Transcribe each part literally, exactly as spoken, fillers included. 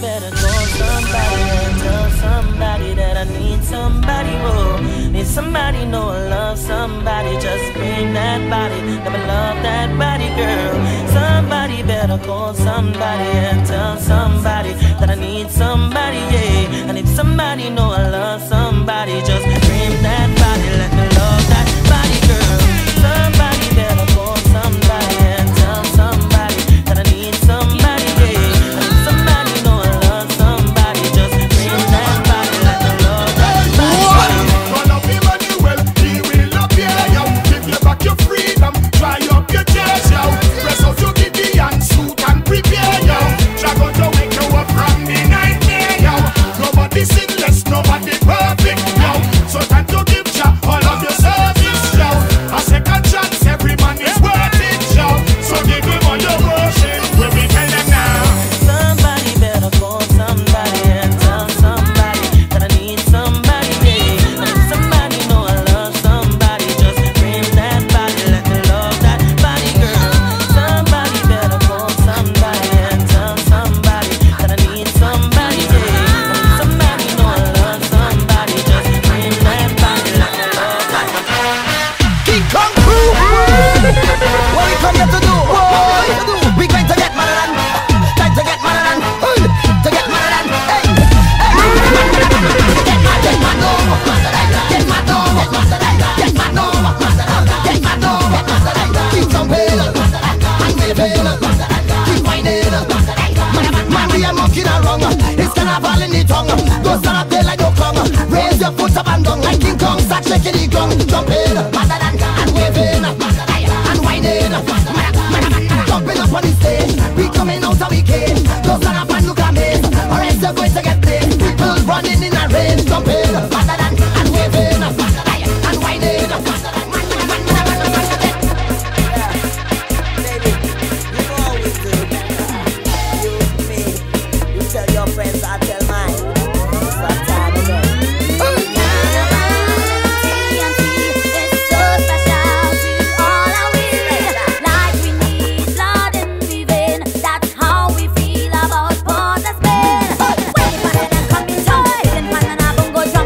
better call somebody and tell somebody that I need somebody. Whoa, need somebody, know I love somebody. Just bring that body, never love that body, girl. Somebody better call somebody and tell somebody that I need somebody. Yeah, I need somebody, know I love somebody. Just bring that body, let me love that body, girl. Somebody better call somebody and tell somebody that I need somebody. Yeah, I need somebody, know I love somebody. Just bring that body, let me love that body, girl. Follow Emmanuel, he will appear, yo. Give you back your freedom, dry up your tears, yo. Press out your Gideon suit and prepare, yo. Try going to wake you up from the nightmare, yo. Nobody sinless, nobody perfect, yo. So time to give Jah all of your service, yo. A second chance, every man is worth it, yo. So give him all your worship, when we tell them now. Somebody better call somebody and tell somebody that I need somebody. Yeah, I need somebody, know I love somebody. Just bring that body, let me love that body, girl. Somebody better call somebody and tell somebody that I need somebody. Yeah, I need somebody, know I love somebody. Just bring that body, let me love that body. King Kong crew. What we come here to do? What we to do? We going to get mad and time to get mad and to get mad and hey, hey. Get mad, get mad, no, get mad, no, get mad, no, get mad, no. Keep jumping and waving, keep whining. Man, we are monkeying around. It's carnival in the tongue. Go stand up there like no clown. Raise your foot up and down like King Kong. Start shaking the ground, jumping and waving and whining. Jumping up on the stage, we coming out of we cage. Go stand up and look at me, or else you're going to get played. People running in a rain, jumping and waving and whining. Baby, you know how we do. You, me, you tell your friends, I tell mine. It's that time again. It's so special to all our women. Like we need blood in we vein. That's how we feel about Port of Spain. When the man them come in toy, then man and a bongo drum.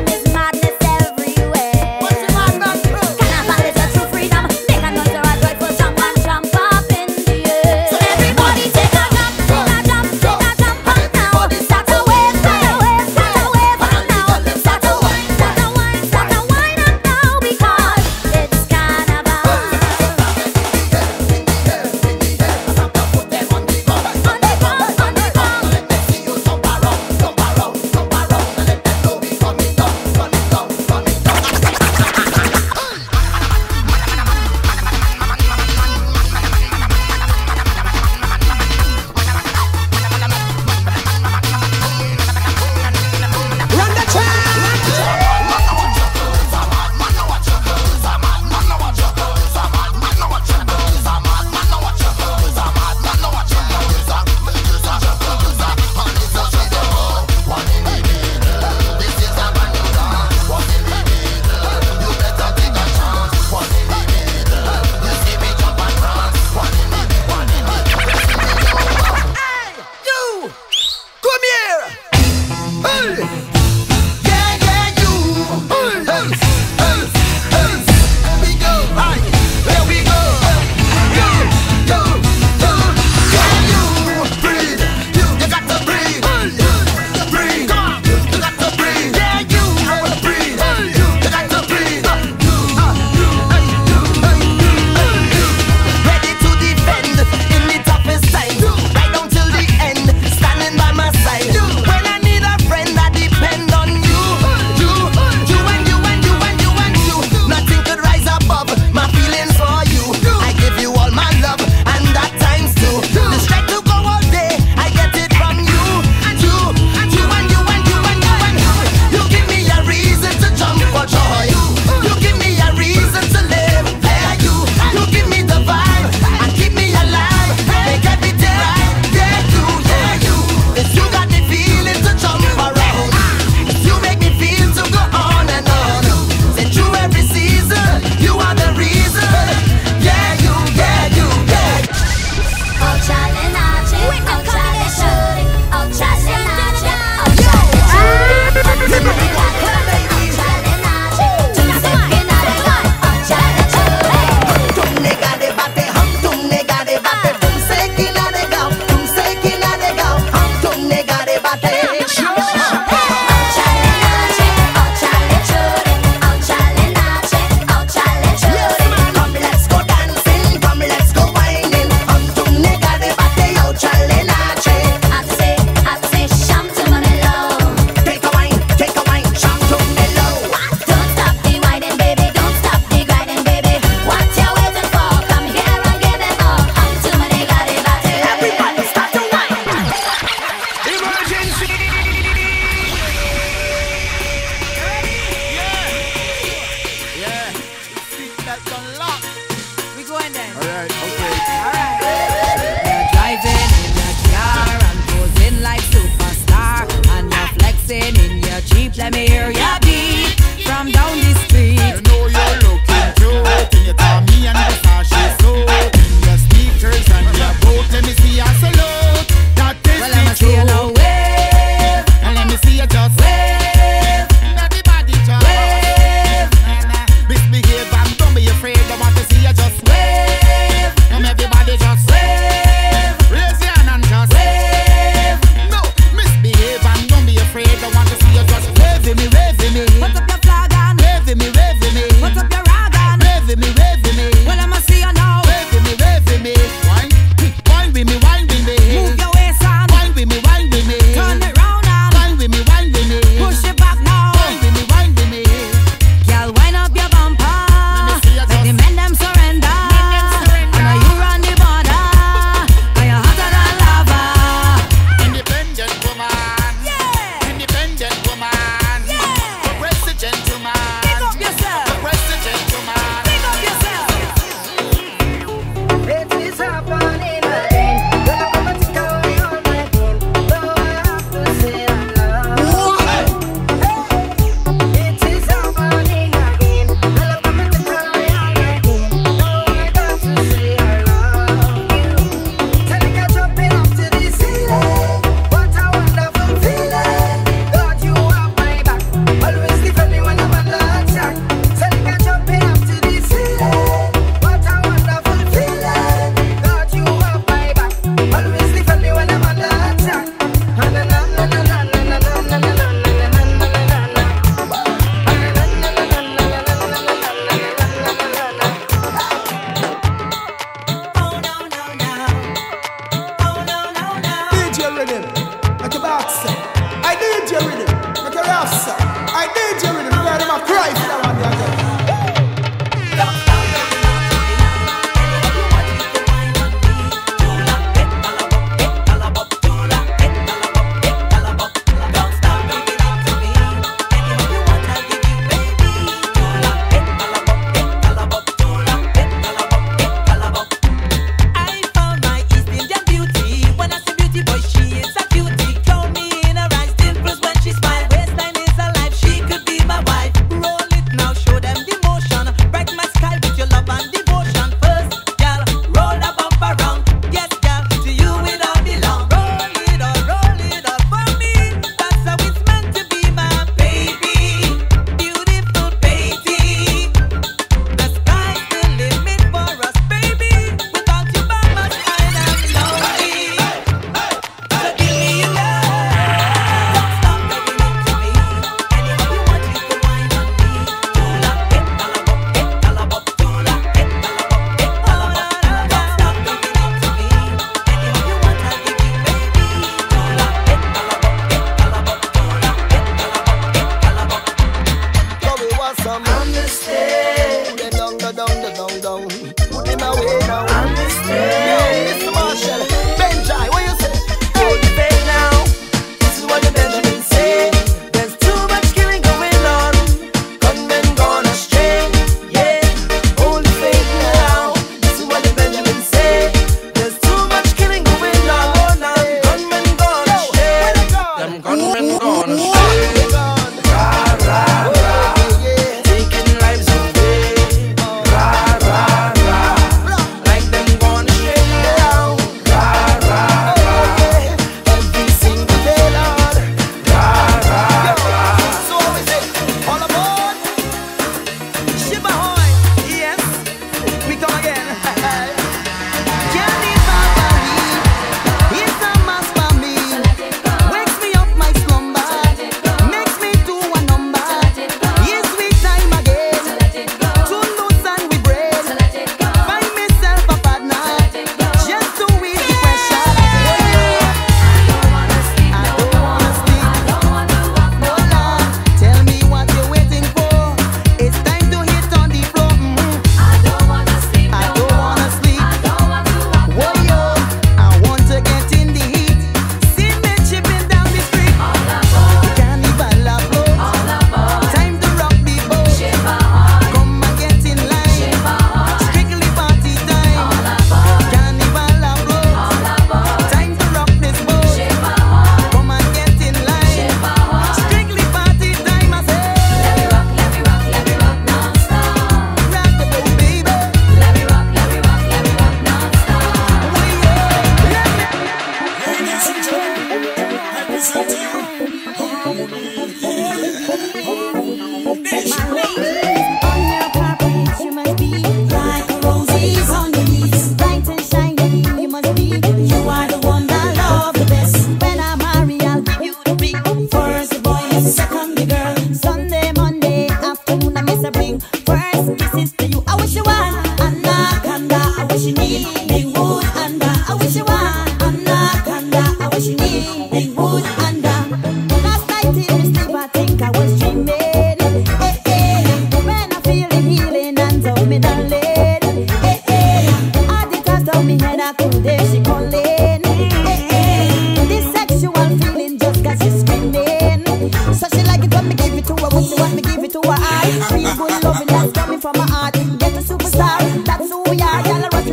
J Rhythm, make a rasta. I D J Rhythm, because them a cry for that one there.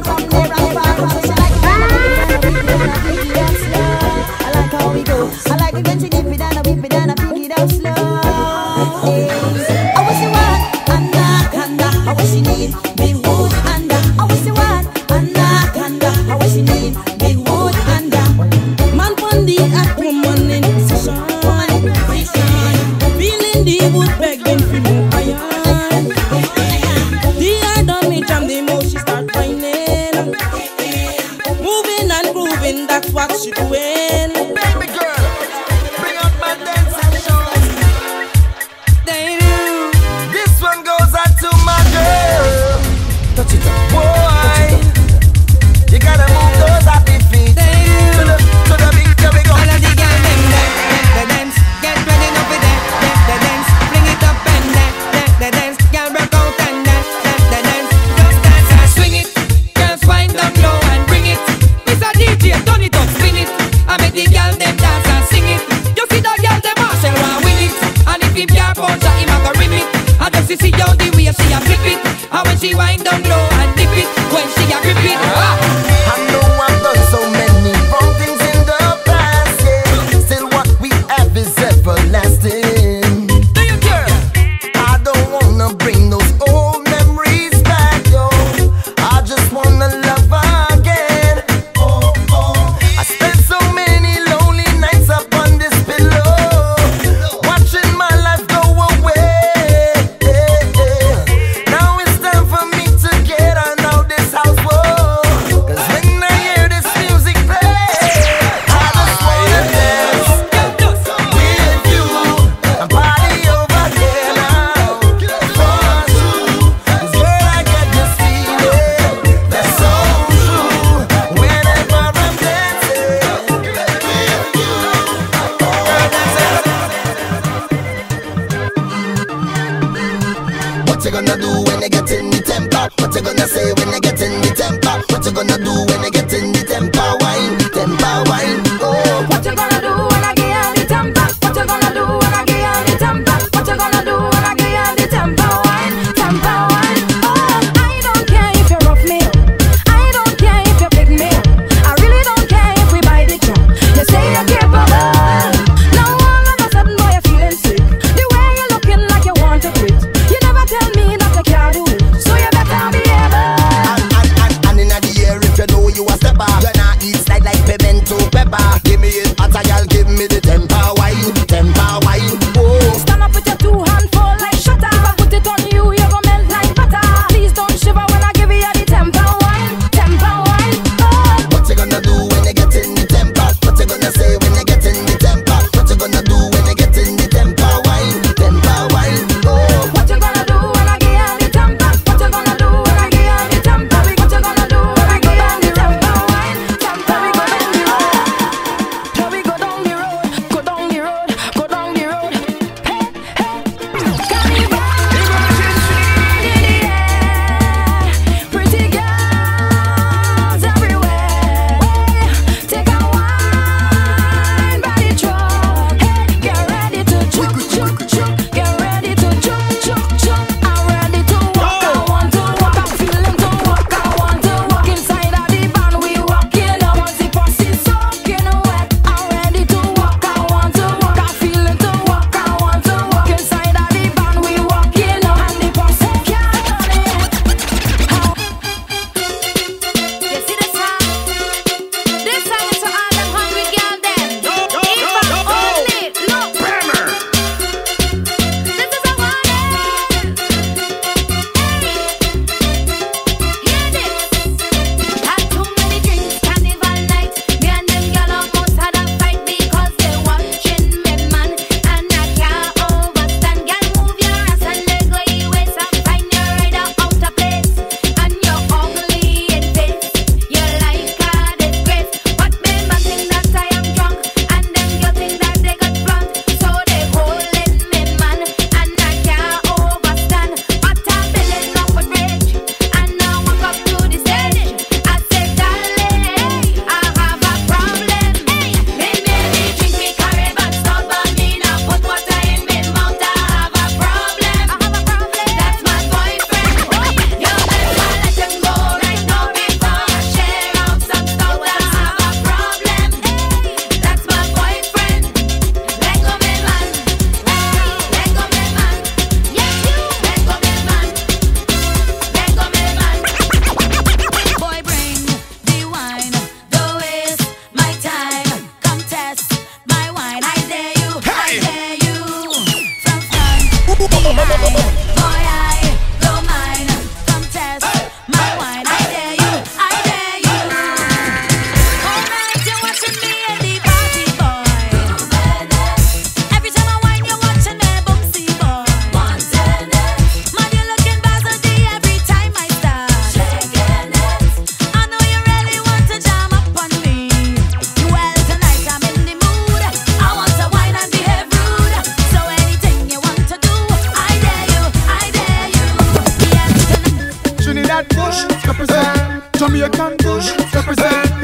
I like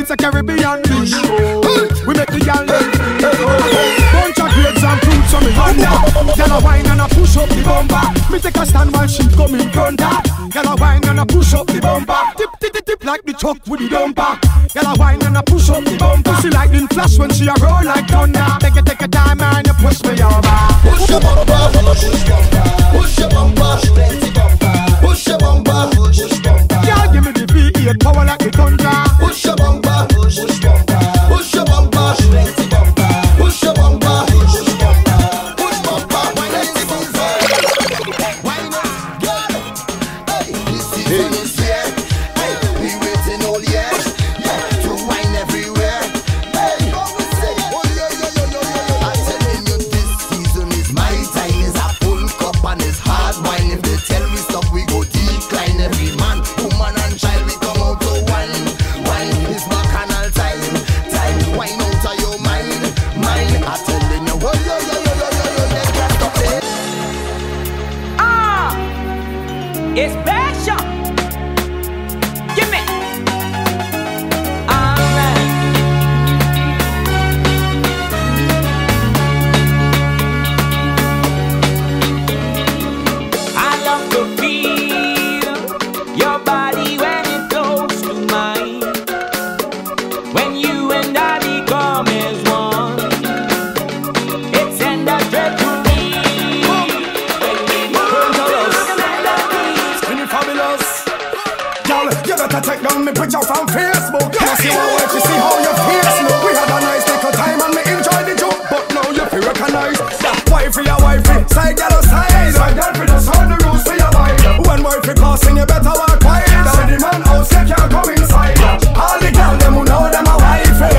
it's a Caribbean dish. We make the gal live. Bunch of grapes and fruits on me under. Gal a wine and a push up the bumper. Me take a stand while she come in front her. Gal a wine and a push up the bumper. Tip tip tip tip like the truck with the dumper. Gal a wine and a push up the bumper. She lightning flash when she a roll like thunder. Take a take a time and you push me over. Push your bumper, push your bumper, push your bumper, plenty bumper. Push your bumper, push bumper. Girl, give me the V eight power like the thunder. Push your bumper, push bumper, push your bumper, plenty bumper. Push your bumper, push bumper, push bumper, plenty bumper. Why not, girl? Hey, this season is here. Hey, we waiting all year. Yeah, to wine everywhere. Hey, oh yeah yeah yeah yeah. I'm telling you, this season is my time. Is a full cup and it's hard wine. If they tell me stop, we go decline. Every man, woman and child, we come out to wine. Wine is bacchanal time. Time, wine out of your mind. Mind, I'm telling you, oh yo yo yo yo yo yo, let's get stop it. Ah, it's passion. Give me. Alright. I love to feel your body when it close to mine. When you and I become as one, it's in the treasury. When you fabulous, girl, you better take down me picture from Facebook. You see my wife, you see how your face look. We had a nice little time and me enjoy the joke, but now you feel recognized. Wifey, your wifey, side girl side. Side girl for the sound, the rules for your mind. When wifey passing, you better walk wide. So the man house, you can't come inside. All the girl them who know them a wifey.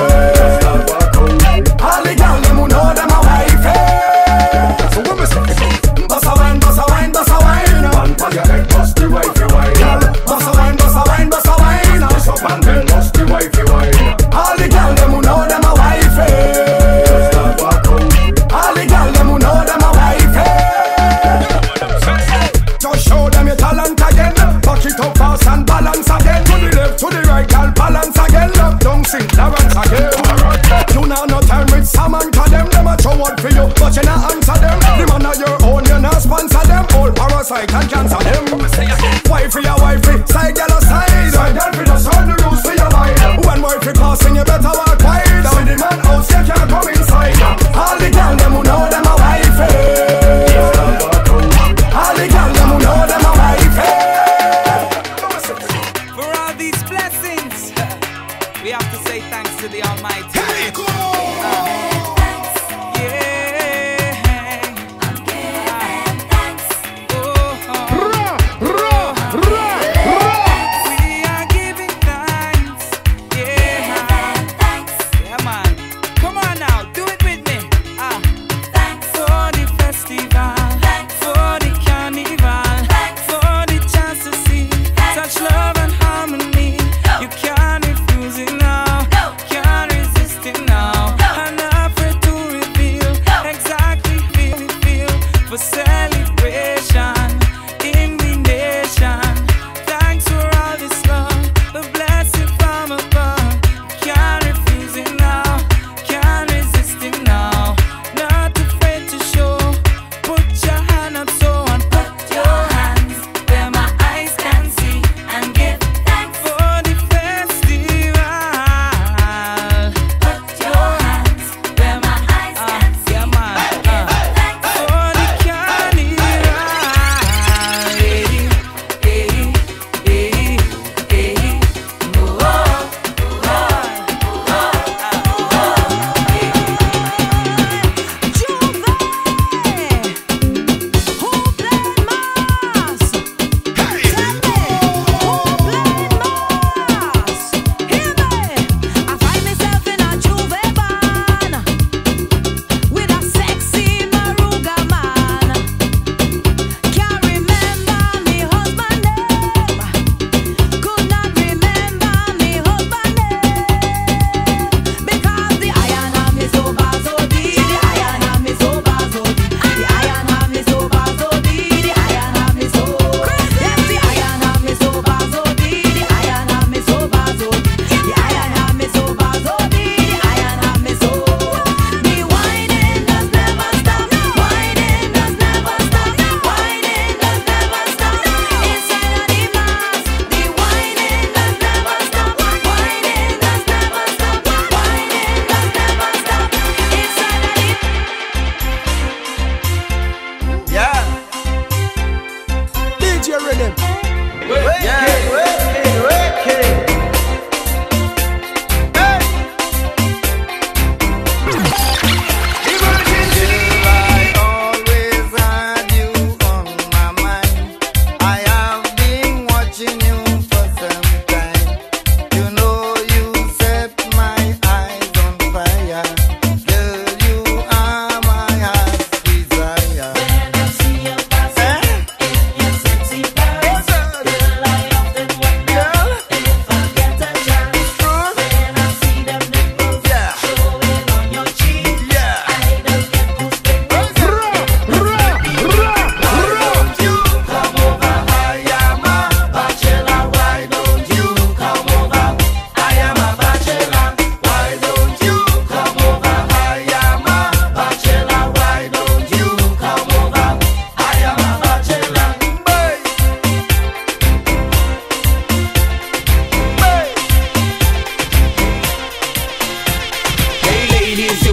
All the girl them who know them a wifey. So when we say, bust a wine, bust a wine, bust a wine. One for your head, bust the wifey wine. Bust a wine, bust a wine, bust a wine.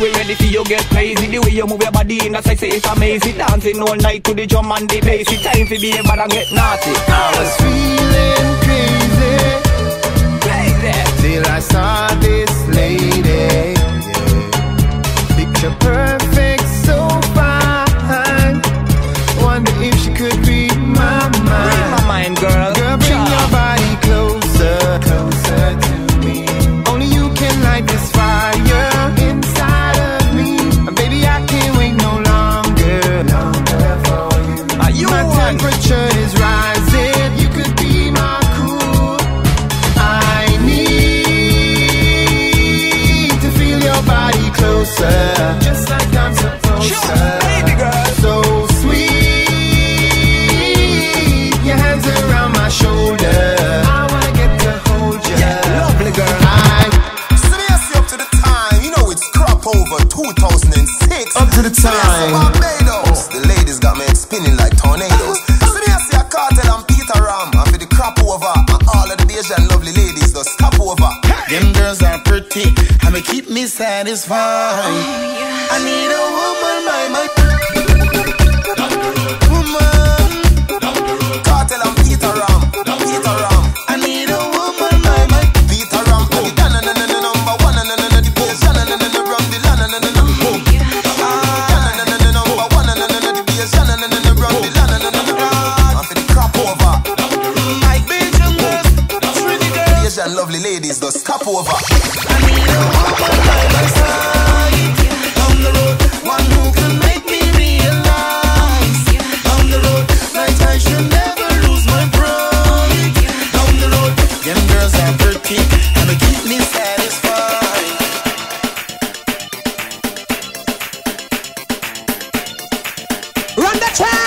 we ready for you get crazy. The way you move your body in the sexy, it's amazing. Dancing all night to the drum and the bass. It's time to be bad and get naughty. I was feeling crazy, crazy till I saw this lady. Yeah. Picture perfect, so fine. Wonder if she could read my mind. Read my mind, girl. Girl, bring Child. your body closer, closer to me. Only you can light this fire inside of me. And baby, I can't wait no longer, longer for you. Are you my one? temperature is rising. You could be my cool. I need to feel your body closer, just like I'm supposed sure, to. baby girl, so sweet. Your hands around my shoulder. I wanna get to hold you. Yeah, lovely girl. I Seriously, up to the time. You know it's crop over two thousand six. Up to the time. Barbados. The ladies got me spinning like tornadoes. Seriously, I Cartel and Peter Ram. And for the crop over. And all of the Asian lovely ladies just stop over. Them girls are pretty, and they keep me satisfied. I need a woman by my woman. Cartel and Peter Ram. Peter Ram. I need a woman by my Peter Ram. And the Ghana na na na number one na na na na the bass. Ghana na na na run the la na na na na boom. Ghana na na na number one na na na na the bass. Ghana na na na run the la na na na na boom. And for the crop over. my Belgian girls, pretty girls. Asian lovely ladies just stop over. I need a woman by my side. On the road, one who can make me realize. On the road, like I should never lose my pride. Down the road, them girls are pretty, and they keep me satisfied. Run the track.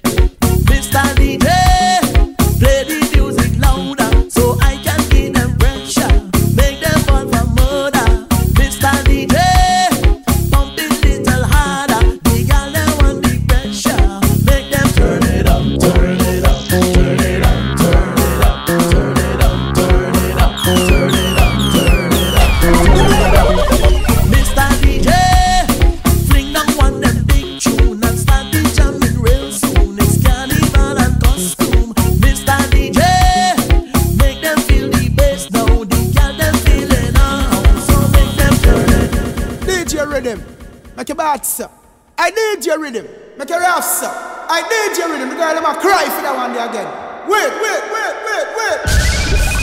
Mister D J, play the music louder so I can hear them breath. your rhythm. Make your bad, sir. I need your rhythm. Make your rough, sir. I need your rhythm. The girl, I'm cry for that one day again. Wait, wait, wait, wait, wait.